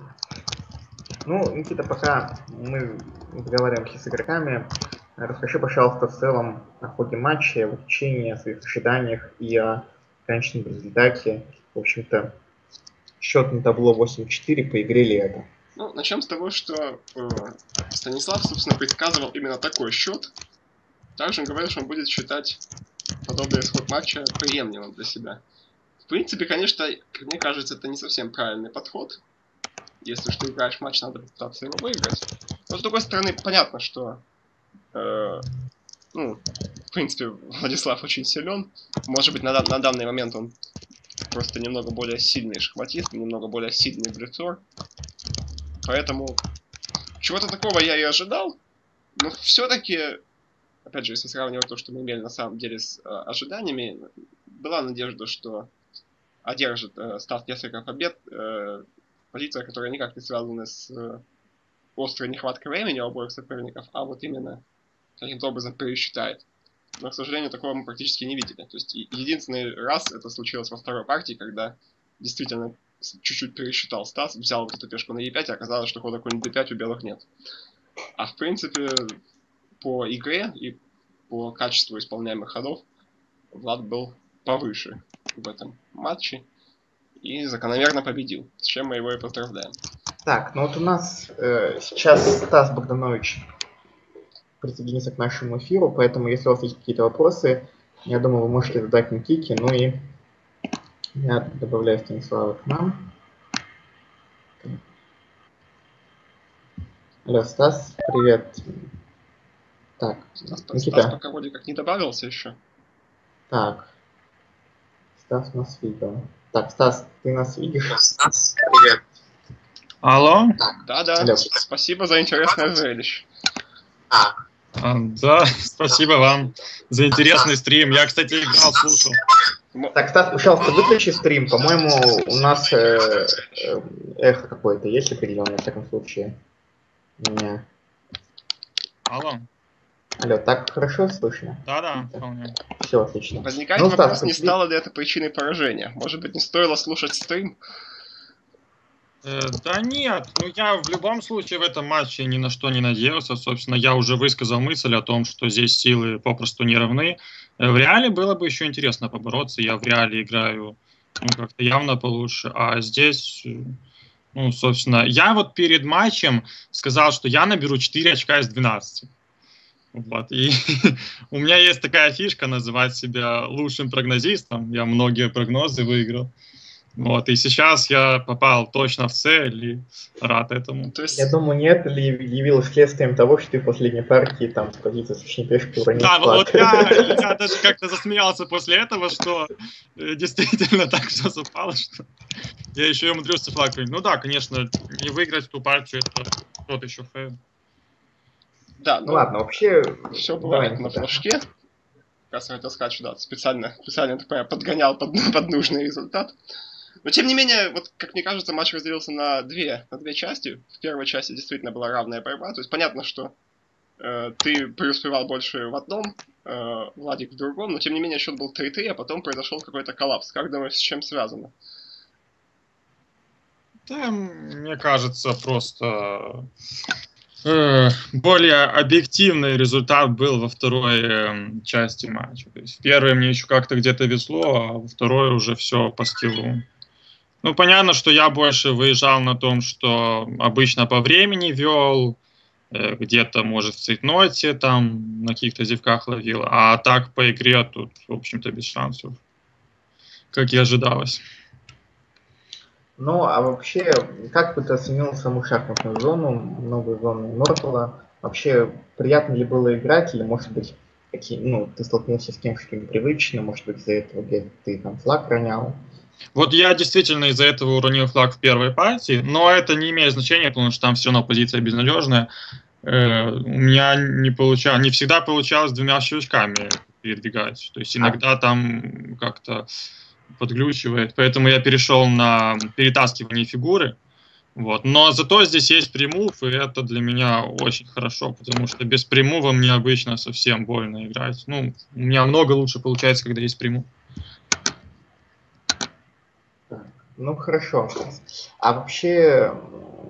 Ну, Никита, пока мы разговариваем с игроками, расскажи, пожалуйста, в целом о ходе матча, о течении, о своих ожиданиях и о конечном результате. В общем-то, счет на табло 8-4 по игре ли это? Ну, начнем с того, что Станислав, собственно, предсказывал именно такой счет. Также он говорил, что он будет считать подобный исход матча приемлемым для себя. В принципе, конечно, как мне кажется, это не совсем правильный подход. Если уж ты играешь матч, надо попытаться его выиграть. Но, с другой стороны, понятно, что в принципе, Владислав очень силен. Может быть, на данный момент он просто немного более сильный шахматист, немного более сильный блицор. Поэтому чего-то такого я и ожидал. Но все-таки, опять же, если сравнивать то, что мы имели на самом деле с ожиданиями, была надежда, что одержит Стас несколько побед. Позиция, которая никак не связана с острой нехваткой времени у обоих соперников, а вот именно каким-то образом пересчитает. Но, к сожалению, такого мы практически не видели. То есть единственный раз это случилось во второй партии, когда действительно чуть-чуть пересчитал Стас, взял вот эту пешку на e5, а оказалось, что хода конь d5 у белых нет. А в принципе, по игре и по качеству исполняемых ходов Влад был повыше в этом матче и закономерно победил, с чем мы его и поздравляем. Так, ну вот у нас сейчас Стас Богданович присоединиться к нашему эфиру, поэтому если у вас есть какие-то вопросы, я думаю, вы можете задать Никите, ну и я добавляю Станислава к нам. Алло, Стас, привет. Так, Никита. Стас пока вроде как не добавился еще. Так, Стас нас видел. Так, Стас, ты нас видишь? Стас, привет. Алло? Да-да, спасибо за интересное зрелище. Да, спасибо вам за интересный стрим. Я, кстати, играл, слушал. Так, Стас, пожалуйста, выключи стрим. По-моему, у нас эхо какое-то есть определенное, в таком случае. Меня. Алло. Алло, так хорошо слышно? Да, вполне. Все отлично. Возникает вопрос, не стало ли это причиной поражения? Может быть, не стоило слушать стрим? Да нет, я в любом случае в этом матче ни на что не надеялся. Собственно, я уже высказал мысль о том, что здесь силы попросту не равны. В реале было бы еще интересно побороться. Я в реале играю как-то явно получше. А здесь, собственно, я вот перед матчем сказал, что я наберу 4 очка из 12. Вот. И у меня есть такая фишка называть себя лучшим прогнозистом. Я многие прогнозы выиграл. Вот, и сейчас я попал точно в цель и рад этому. То есть... Я думаю, нет ли явилось следствием того, что ты в последней партии там с позиции защитной пешки уронил Да, флаг. вот я даже как-то засмеялся после этого, что действительно так все совпало, что я еще и умудрился флаг принять. Ну да, конечно, не выиграть ту партию, это тот еще фейл. Да, ну ладно, вообще... Все бывает на флажке. Как раз я хотел сказать, что да, специально подгонял под нужный результат. Но, тем не менее, вот, как мне кажется, матч разделился на две части. В первой части действительно была равная борьба. То есть понятно, что ты преуспевал больше в одном, Владик в другом, но, тем не менее, счет был 3-3, а потом произошел какой-то коллапс. Как думаешь, с чем связано? Да, мне кажется, просто более объективный результат был во второй части матча. То есть в первой мне еще как-то где-то везло, а во второй уже все по стилу. Ну, понятно, что я больше выезжал на том, что обычно по времени вел, где-то, может, в цейтноте, там, на каких-то зевках ловил, а так по игре тут, в общем-то, без шансов, как и ожидалось. Ну, а вообще, как бы ты оценил саму шахматную зону, новую зону Нортала? Вообще, приятно ли было играть, или, может быть, ты столкнулся с тем, что непривычно, может быть, из-за этого где-то ты там флаг ронял? Вот я действительно из-за этого уронил флаг в первой партии, но это не имеет значения, потому что там все равно позиция безнадежная. У меня не всегда получалось двумя щелчками передвигать. То есть иногда там как-то подглючивает. Поэтому я перешел на перетаскивание фигуры. Вот. Но зато здесь есть премув, и это для меня очень хорошо, потому что без премува мне обычно совсем больно играть. Ну, у меня много лучше получается, когда есть премув. Ну, хорошо. А вообще,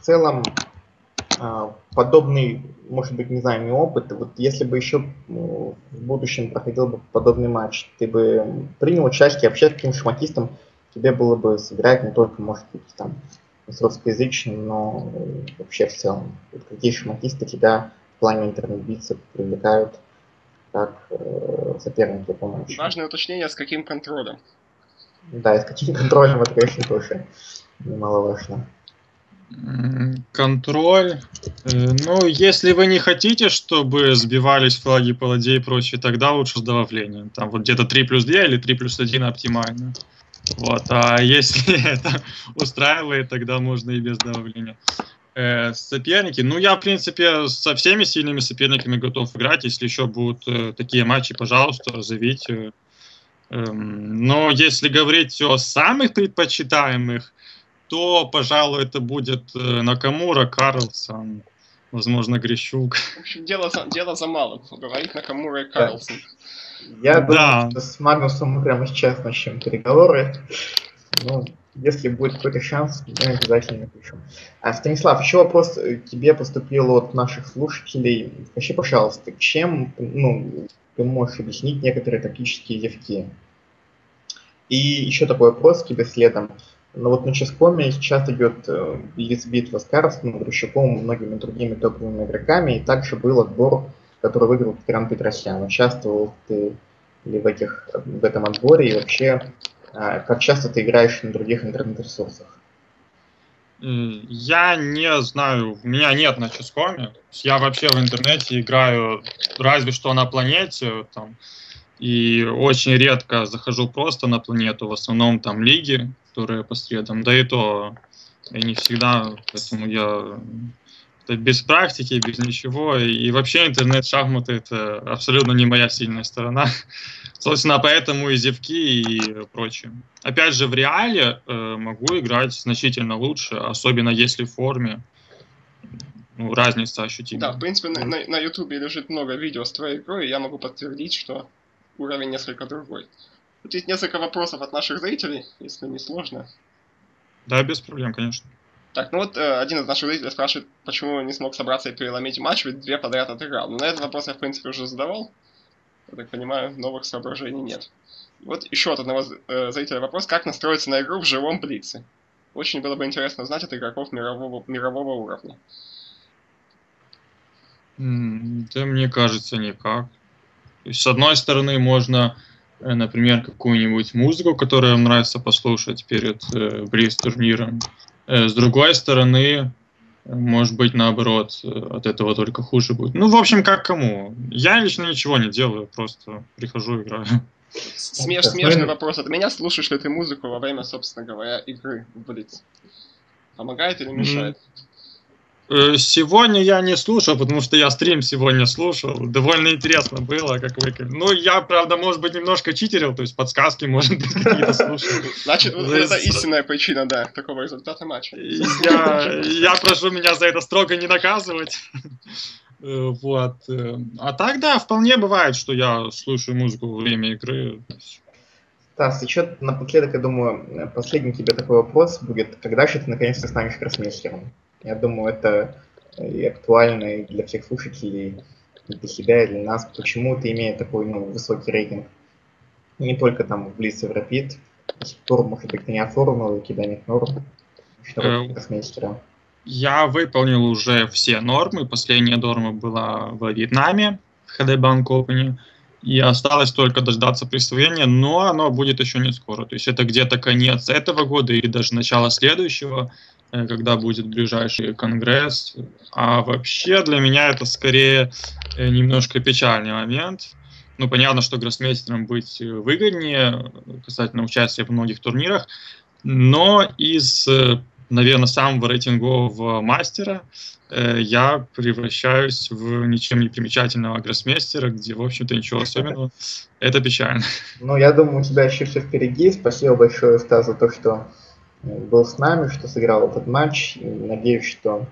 целом подобный, может быть, не знаю, не опыт. Вот если бы еще в будущем проходил бы подобный матч, ты бы принял участие, вообще таким шахматистом тебе было бы сыграть не только, может быть, там с русскоязычным, но вообще в целом. Вот какие шахматисты тебя в плане интернет-битцев привлекают как соперники по матчу? Важное уточнение, с каким контролем. Да, и с каким контролем, это, конечно, тоже немаловажно. Контроль. Ну, если вы не хотите, чтобы сбивались флаги паладей и прочее, тогда лучше с добавлением. Там вот где-то 3+2 или 3+1 оптимально. Вот. А если это устраивает, тогда можно и без добавления. Соперники. Ну, я, в принципе, со всеми сильными соперниками готов играть. Если еще будут такие матчи, пожалуйста, зовите. Но если говорить о самых предпочитаемых, то, пожалуй, это будет Накамура, Карлсон, возможно, Грищук. В общем, дело за малым. Говорить Накамура и Карлсон. Я думаю, что с Магнусом мы прямо сейчас начнем переговоры. Ну, если будет какой-то шанс, мы обязательно напишем. Станислав, еще вопрос к тебе поступил от наших слушателей. Скажи, пожалуйста, чем ты можешь объяснить некоторые тактические зевки? И еще такой вопрос к тебе следом. Но вот на Ческоме сейчас идет битва с Карлсоном, Грищуком и многими другими топовыми игроками. И также был отбор, который выиграл Гран Петросян. Участвовал ты ли в этом отборе? И вообще, как часто ты играешь на других интернет-ресурсах? Я не знаю, у меня нет на Ческоме. Я вообще в интернете играю разве что на планете. Там, и очень редко захожу просто на планету. В основном там лиги, которые по средам. Да и то и не всегда. Поэтому я без практики, без ничего. И вообще интернет-шахматы — это абсолютно не моя сильная сторона. Собственно, поэтому и зевки и прочее. Опять же, в реале могу играть значительно лучше, особенно если в форме. Ну, разница ощутима. Да, в принципе, на ютубе лежит много видео с твоей игрой, и я могу подтвердить, что уровень несколько другой. Тут есть несколько вопросов от наших зрителей, если не сложно. Да, без проблем, конечно. Так, ну вот один из наших зрителей спрашивает, почему не смог собраться и переломить матч, ведь 2 подряд отыграл. Но на этот вопрос я, в принципе, уже задавал. Я так понимаю, новых соображений нет. Вот еще от одного зрителя вопрос, как настроиться на игру в живом блице. Очень было бы интересно знать от игроков мирового уровня. Да, мне кажется, никак. То есть, с одной стороны, можно, например, какую-нибудь музыку, которую вам нравится послушать перед блиц-турниром. С другой стороны, может быть, наоборот, от этого только хуже будет. Ну, в общем, как кому. Я лично ничего не делаю, просто прихожу, играю. Смешный вопрос от меня. Слушаешь ли ты музыку во время, собственно говоря, игры в Блиц? Помогает или мешает? Сегодня я не слушал, потому что я стрим сегодня слушал. Довольно интересно было, как вы... Ну, я, правда, может быть, немножко читерил, то есть подсказки, может быть, какие-то слушал. Значит, это истинная причина, да, такого результата матча. Я прошу меня за это строго не наказывать. Вот. А так, да, вполне бывает, что я слушаю музыку во время игры. Стас, еще напоследок, я думаю, последний тебе такой вопрос будет. Когда же ты наконец-то станешь гроссмейстером? Я думаю, это и актуально и для всех слушателей, и для себя, и для нас. Почему ты имеешь такой высокий рейтинг? Не только там в Blitz и в Rapid. До сих пор, может быть, ты не оформил, у тебя нет норм. Что гроссмейстера? Я выполнил уже все нормы. Последняя норма была во Вьетнаме, в HD Bank Open. И осталось только дождаться присвоения, но оно будет еще не скоро. То есть это где-то конец этого года или даже начало следующего, когда будет ближайший конгресс. А вообще для меня это скорее немножко печальный момент. Ну, понятно, что гроссмейстером быть выгоднее касательно участия в многих турнирах, но из, наверное, самого рейтингового мастера я превращаюсь в ничем не примечательного гроссмейстера, где, в общем-то, ничего особенного. Это печально. Ну, я думаю, у тебя еще все впереди. Спасибо большое, Стас, за то, что был с нами, что сыграл этот матч. И надеюсь, что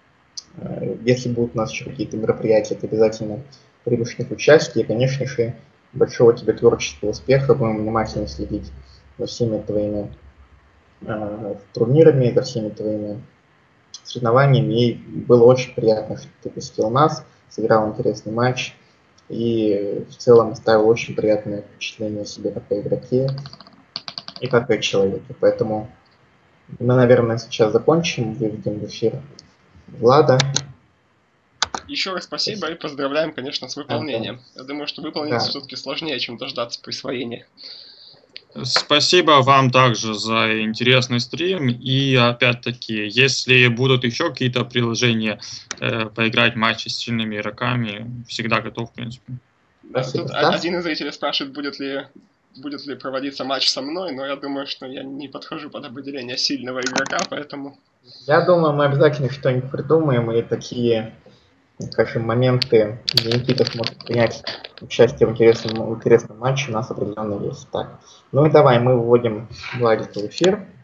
если будут у нас еще какие-то мероприятия, ты обязательно примешь в них участие. И, конечно же, большого тебе творческого успеха. Будем внимательно следить за всеми твоими турнирами, за всеми твоими соревнованиями. И было очень приятно, что ты посетил нас, сыграл интересный матч. И в целом оставил очень приятное впечатление о себе как о игроке и как о человеке. Поэтому мы, наверное, сейчас закончим, выведем в эфир Влада. Еще раз спасибо и поздравляем, конечно, с выполнением. Я думаю, что выполнить все-таки сложнее, чем дождаться присвоения. Спасибо вам также за интересный стрим. И опять-таки, если будут еще какие-то приложения поиграть матчи с сильными игроками, всегда готов, в принципе. Да, тут один из зрителей спрашивает, будет ли проводиться матч со мной, но я думаю, что я не подхожу под определение сильного игрока, поэтому... Я думаю, мы обязательно что-нибудь придумаем, и такие, скажем, моменты, где Никита сможет принять участие в интересном матче, у нас определенно есть. Так. Ну и давай, мы вводим Владика в эфир.